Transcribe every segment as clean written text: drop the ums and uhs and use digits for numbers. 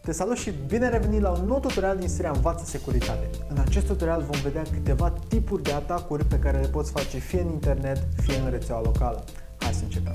Te salut și bine revenit la un nou tutorial din seria Învață Securitate. În acest tutorial vom vedea câteva tipuri de atacuri pe care le poți face fie în internet, fie în rețeaua locală. Hai să începem!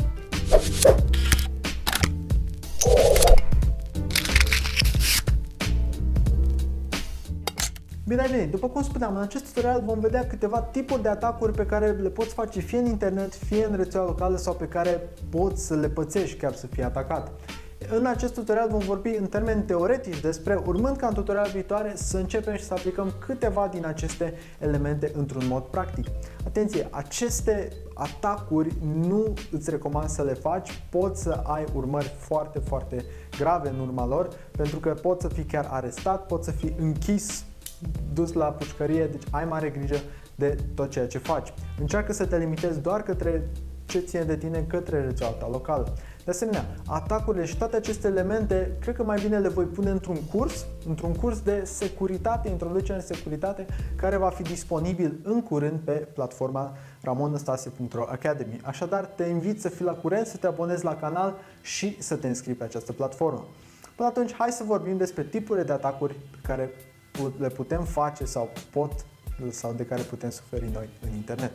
Bine ai venit! După cum spuneam, în acest tutorial vom vedea câteva tipuri de atacuri pe care le poți face fie în internet, fie în rețeaua locală sau pe care poți să le pățești chiar să fii atacat. În acest tutorial vom vorbi în termeni teoretici despre, urmând ca în tutorial viitoare să începem și să aplicăm câteva din aceste elemente într-un mod practic. Atenție, aceste atacuri nu îți recomand să le faci, poți să ai urmări foarte, foarte grave în urma lor, pentru că poți să fii chiar arestat, poți să fii închis, dus la pușcărie, deci ai mare grijă de tot ceea ce faci. Încearcă să te limitezi doar către ce ține de tine, către rețeaua ta locală. De asemenea, atacurile și toate aceste elemente, cred că mai bine le voi pune într-un curs de securitate, introducere în securitate, care va fi disponibil în curând pe platforma ramonastase.ro Academy. Așadar, te invit să fii la curent, să te abonezi la canal și să te înscrii pe această platformă. Până atunci, hai să vorbim despre tipurile de atacuri pe care le putem face sau de care putem suferi noi în internet.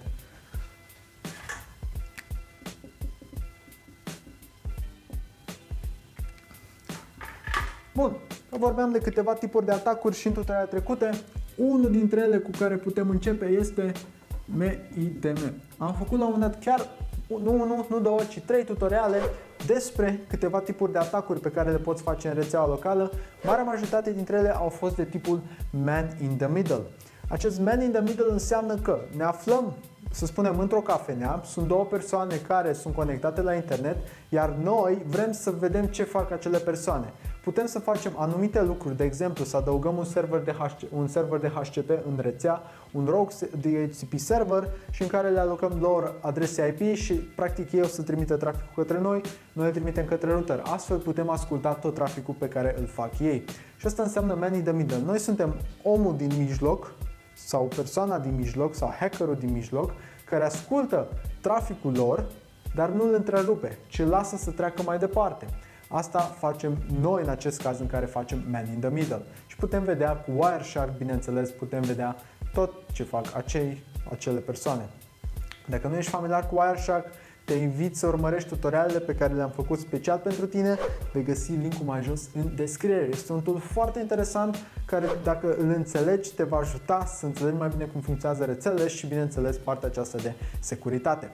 Bun, vorbeam de câteva tipuri de atacuri și în tutoriale trecute. Unul dintre ele cu care putem începe este MIDM. Am făcut la un moment dat chiar nu două, ci 3 tutoriale despre câteva tipuri de atacuri pe care le poți face în rețeaua locală. Marea majoritate dintre ele au fost de tipul Man in the Middle. Acest Man in the Middle înseamnă că ne aflăm, să spunem, într-o cafenea, sunt două persoane care sunt conectate la internet, iar noi vrem să vedem ce fac acele persoane. Putem să facem anumite lucruri, de exemplu să adăugăm un server de HCP în rețea, un rogue DHCP server și în care le alocăm lor adrese IP și practic ei o să trimită traficul către noi, noi îl trimitem către router. Astfel putem asculta tot traficul pe care îl fac ei. Și asta înseamnă man in the middle. Noi suntem omul din mijloc sau persoana din mijloc sau hackerul din mijloc care ascultă traficul lor, dar nu îl întrerupe, ci îl lasă să treacă mai departe. Asta facem noi în acest caz în care facem man in the middle. Și putem vedea cu Wireshark, bineînțeles, putem vedea tot ce fac acele persoane. Dacă nu ești familiar cu Wireshark, te invit să urmărești tutorialele pe care le-am făcut special pentru tine. Vei găsi linkul mai jos în descriere. Este un tool foarte interesant care, dacă îl înțelegi, te va ajuta să înțelegi mai bine cum funcționează rețelele și, bineînțeles, partea aceasta de securitate.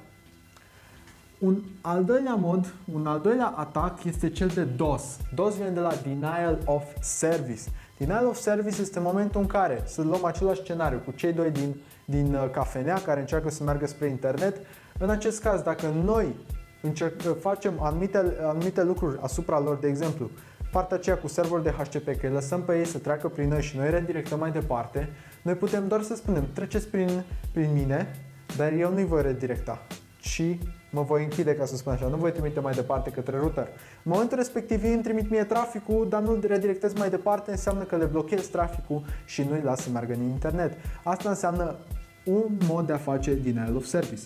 Un al doilea atac este cel de DOS. DOS vine de la Denial of Service. Denial of Service este momentul în care să luăm același scenariu cu cei doi din cafenea care încearcă să meargă spre internet. În acest caz, dacă noi facem anumite lucruri asupra lor, de exemplu, partea aceea cu serverul de HCP, că îi lăsăm pe ei să treacă prin noi și noi redirectăm mai departe, noi putem doar să spunem, treceți prin mine, dar eu nu-i voi redirecta, ci mă voi închide, ca să spun așa, nu voi trimite mai departe către router. În momentul respectiv ei îmi trimit mie traficul, dar nu-l redirectez mai departe, înseamnă că le blochez traficul și nu-i las să meargă în internet. Asta înseamnă un mod de a face Denial of Service.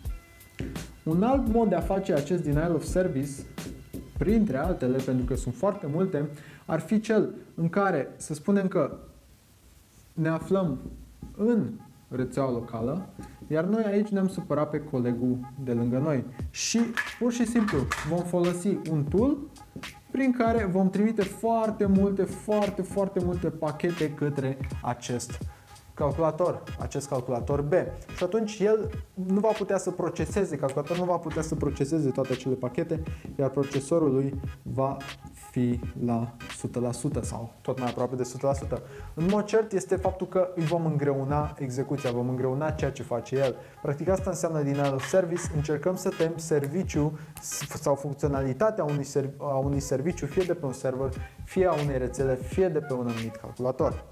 Un alt mod de a face acest Denial of Service, printre altele, pentru că sunt foarte multe, ar fi cel în care să spunem că ne aflăm în rețeaua locală, iar noi aici ne-am supărat pe colegul de lângă noi și pur și simplu vom folosi un tool prin care vom trimite foarte multe pachete către acest calculator B. Și atunci el nu va putea să proceseze, calculatorul nu va putea să proceseze toate acele pachete, iar procesorul lui va fi la 100% sau tot mai aproape de 100%. În mod cert este faptul că îi vom îngreuna execuția, vom îngreuna ceea ce face el. Practic asta înseamnă Denial of Service, încercăm să tem serviciu sau funcționalitatea unui serviciu, fie de pe un server, fie a unei rețele, fie de pe un anumit calculator.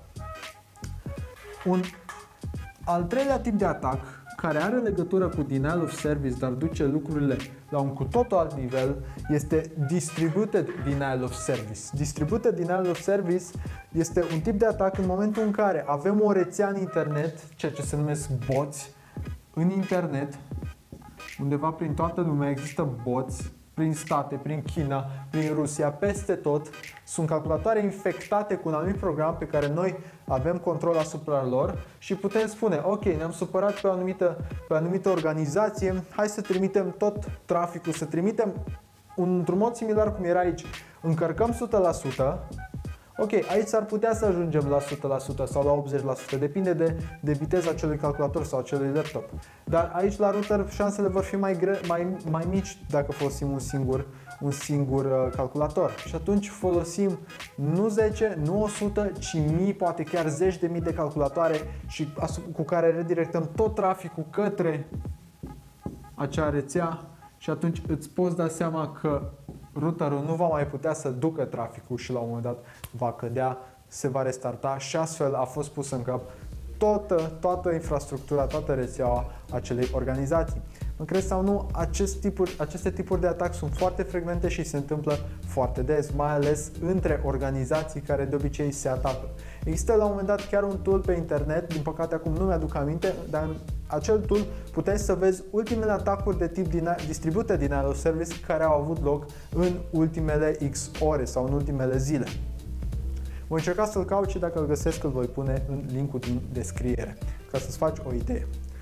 Un al treilea tip de atac care are legătură cu Denial of Service, dar duce lucrurile la un cu totul alt nivel, este Distributed Denial of Service. Distributed Denial of Service este un tip de atac în momentul în care avem o rețea în internet, ceea ce se numesc boți, în internet, undeva prin toată lumea există boți prin state, prin China, prin Rusia, peste tot. Sunt calculatoare infectate cu un anumit program pe care noi avem control asupra lor și putem spune, ok, ne-am supărat pe o anumită organizație, hai să trimitem tot traficul, să trimitem într-un mod similar cum era aici. Încărcăm 100%, ok, aici s-ar putea să ajungem la 100% sau la 80%, depinde de viteza acelui calculator sau acelui laptop. Dar aici la router șansele vor fi mai mici dacă folosim un singur calculator. Și atunci folosim nu 10, nu 100, ci mii, poate chiar zeci de mii de calculatoare și cu care redirectăm tot traficul către acea rețea și atunci îți poți da seama că routerul nu va mai putea să ducă traficul și la un moment dat va cădea, se va restarta și astfel a fost pus în cap toată infrastructura, toată rețeaua acelei organizații. Mă crezi sau nu, aceste tipuri de atac sunt foarte frecvente și se întâmplă foarte des, mai ales între organizații care de obicei se atacă. Există la un moment dat chiar un tool pe internet, din păcate acum nu mi-aduc aminte, dar în acel tool puteai să vezi ultimele atacuri de tip Distributed Denial of Service care au avut loc în ultimele X ore sau în ultimele zile. Voi încerca să-l caut și dacă îl găsesc îl voi pune în linkul din descriere, ca să-ți faci o idee.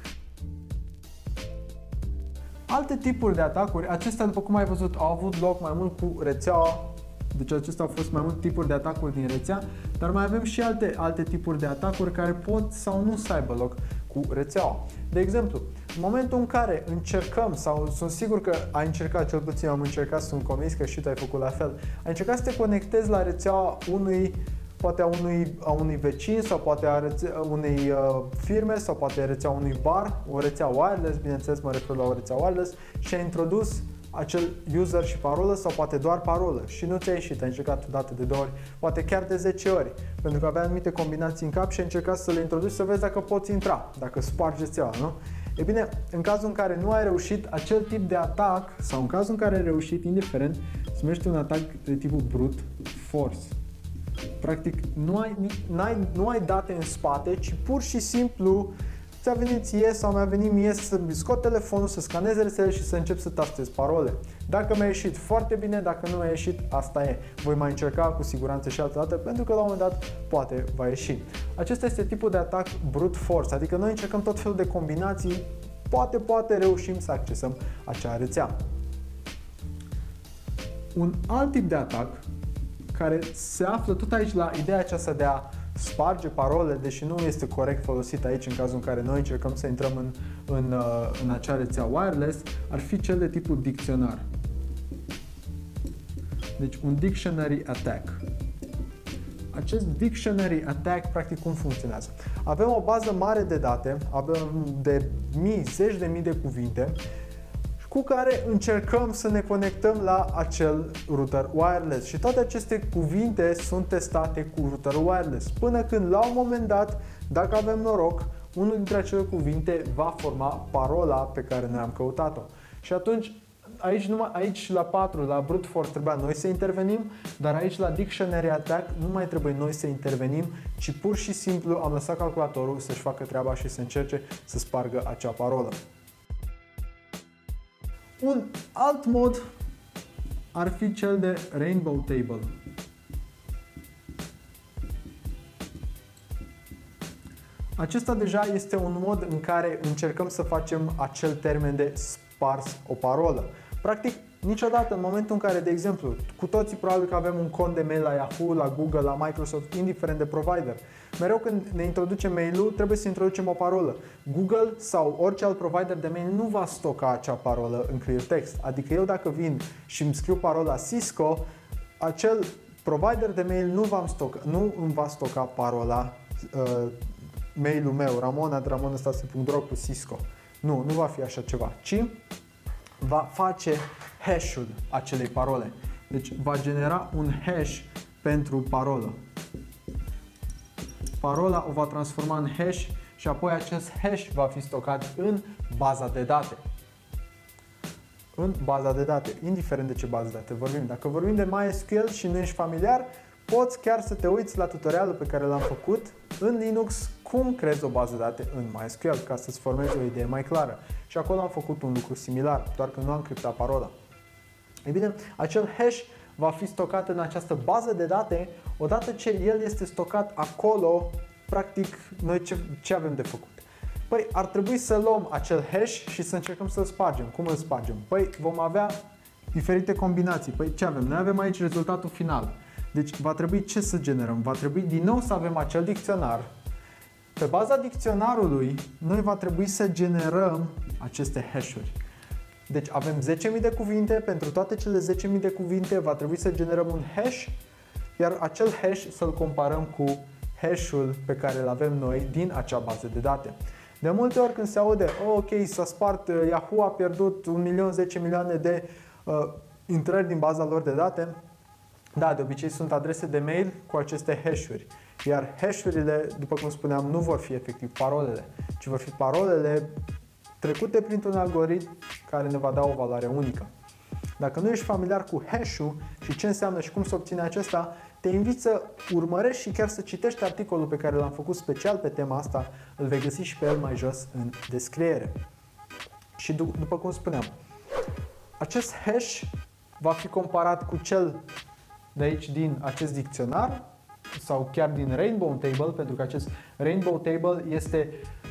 Alte tipuri de atacuri, acestea, după cum ai văzut, au avut loc mai mult cu rețeaua, deci acestea au fost mai mult tipuri de atacuri din rețea, dar mai avem și alte tipuri de atacuri care pot sau nu să aibă loc cu rețeaua. De exemplu, în momentul în care încercăm, sau sunt sigur că ai încercat, cel puțin am încercat, sunt convins că și tu ai făcut la fel, ai încercat să te conectezi la rețeaua poate a unui vecin sau poate a unei firme sau poate rețea unui bar, o rețea wireless, bineînțeles mă refer la o rețea wireless și ai introdus acel user și parolă sau poate doar parolă și nu ți-a ieșit, ai încercat o dată de 2 ori, poate chiar de 10 ori, pentru că avea anumite combinații în cap și ai încercat să le introduci să vezi dacă poți intra, dacă spargi rețeaua, nu? E bine, în cazul în care nu ai reușit acel tip de atac sau în cazul în care ai reușit, indiferent, se numește un atac de tipul brute force. Practic, nu ai date în spate, ci pur și simplu ți-a venit ție sau mi-a venit mie să scot telefonul, să scanez rețele și să încep să tastez parole. Dacă mi-a ieșit, foarte bine, dacă nu mi-a ieșit, asta e. Voi mai încerca cu siguranță și altă dată, pentru că la un moment dat poate va ieși. Acesta este tipul de atac brute force, adică noi încercăm tot felul de combinații, poate reușim să accesăm acea rețea. Un alt tip de atac, care se află tot aici la ideea aceasta de a sparge parole, deși nu este corect folosit aici în cazul în care noi încercăm să intrăm în acea rețea wireless, ar fi cel de tipul dicționar. Deci un dictionary attack. Acest dictionary attack, practic, cum funcționează? Avem o bază mare de date, avem de zeci de mii de cuvinte, cu care încercăm să ne conectăm la acel router wireless și toate aceste cuvinte sunt testate cu router wireless până când la un moment dat, dacă avem noroc, unul dintre acele cuvinte va forma parola pe care noi am căutat-o. Și atunci aici la 4, la brute force trebuia noi să intervenim, dar aici la dictionary attack nu mai trebuie noi să intervenim, ci pur și simplu am lăsat calculatorul să-și facă treaba și să încerce să spargă acea parolă. Un alt mod ar fi cel de rainbow table. Acesta deja este un mod în care încercăm să facem acel termen de spars o parolă. Practic, niciodată în momentul în care, de exemplu, cu toții probabil că avem un cont de mail la Yahoo, la Google, la Microsoft, indiferent de provider. Mereu când ne introducem mail-ul, trebuie să introducem o parolă. Google sau orice alt provider de mail nu va stoca acea parolă în clear text. Adică eu dacă vin și îmi scriu parola Cisco, acel provider de mail nu îmi va stoca parola mail-ul meu, ramon@ramonastase.ro cu Cisco. Nu va fi așa ceva, ci va face hash-ul acelei parole. Deci va genera un hash pentru parolă. Parola o va transforma în hash și apoi acest hash va fi stocat în baza de date. În baza de date, indiferent de ce bază de date vorbim. Dacă vorbim de MySQL și nu ești familiar, poți chiar să te uiți la tutorialul pe care l-am făcut în Linux, cum creezi o bază de date în MySQL, ca să-ți formezi o idee mai clară. Și acolo am făcut un lucru similar, doar că nu am criptat parola. E bine, acel hash va fi stocat în această bază de date. Odată ce el este stocat acolo, practic, noi ce avem de făcut? Păi ar trebui să luăm acel hash și să încercăm să-l spargem. Cum îl spargem? Păi vom avea diferite combinații. Păi ce avem? Noi avem aici rezultatul final. Deci va trebui ce să generăm? Va trebui din nou să avem acel dicționar. Pe baza dicționarului, noi va trebui să generăm aceste hash-uri. Deci avem 10.000 de cuvinte, pentru toate cele 10.000 de cuvinte va trebui să generăm un hash, iar acel hash să-l comparăm cu hash-ul pe care îl avem noi din acea bază de date. De multe ori când se aude, ok, s-a spart, Yahoo a pierdut 1.010 milioane de intrări din baza lor de date, da, de obicei sunt adrese de mail cu aceste hash-uri. Iar hash-urile, după cum spuneam, nu vor fi efectiv parolele, ci vor fi parolele trecute printr-un algoritm care ne va da o valoare unică. Dacă nu ești familiar cu hash-ul și ce înseamnă și cum se obține acesta, te invit să urmărești și chiar să citești articolul pe care l-am făcut special pe tema asta, îl vei găsi și pe el mai jos în descriere. Și după cum spuneam, acest hash va fi comparat cu cel de aici din acest dicționar sau chiar din Rainbow Table, pentru că acest Rainbow Table este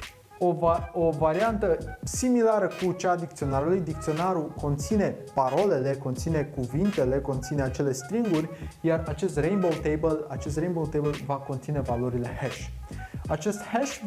o variantă similară cu cea a dicționarului. Dicționarul conține parolele, conține cuvintele, conține acele stringuri, iar acest Rainbow Table va conține valorile hash. Acest hash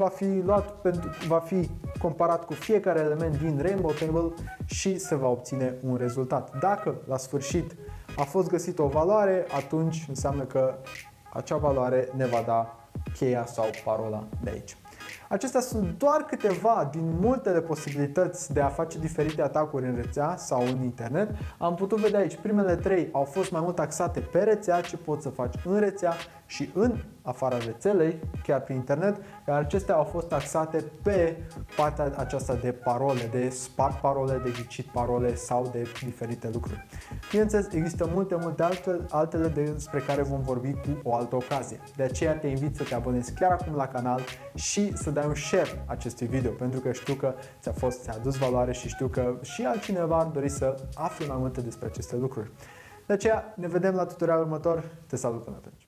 va fi comparat cu fiecare element din Rainbow Table și se va obține un rezultat. Dacă la sfârșit a fost găsită o valoare, atunci înseamnă că acea valoare ne va da cheia sau parola de aici. Acestea sunt doar câteva din multele posibilități de a face diferite atacuri în rețea sau în internet. Am putut vedea aici, primele 3 au fost mai mult axate pe rețea, ce poți să faci în rețea și în afara rețelei, chiar pe internet, iar acestea au fost axate pe partea aceasta de parole, de spart parole, de ghicit parole sau de diferite lucruri. Bineînțeles, există multe altele despre care vom vorbi cu o altă ocazie. De aceea te invit să te abonezi chiar acum la canal și să dai un share acestui video, pentru că știu că ți-a adus valoare și știu că și altcineva ar dori să afle mai multe despre aceste lucruri. De aceea ne vedem la tutorialul următor. Te salut până atunci!